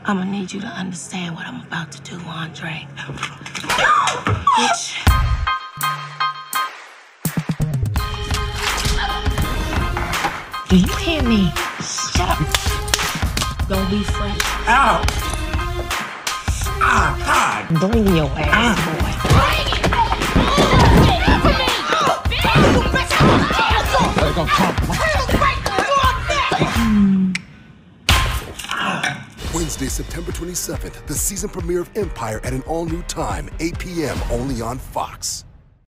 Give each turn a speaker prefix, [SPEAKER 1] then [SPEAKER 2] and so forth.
[SPEAKER 1] I'm gonna need you to understand what I'm about to do, Andre. Bitch. Do you hear me? Shut up. Don't be fresh.
[SPEAKER 2] Ow! Ah, God!
[SPEAKER 1] Bring your ass, boy. Bring it!
[SPEAKER 2] Better go talk.
[SPEAKER 3] Wednesday, September 27th, the season premiere of Empire at an all-new time, 8 p.m. only on Fox.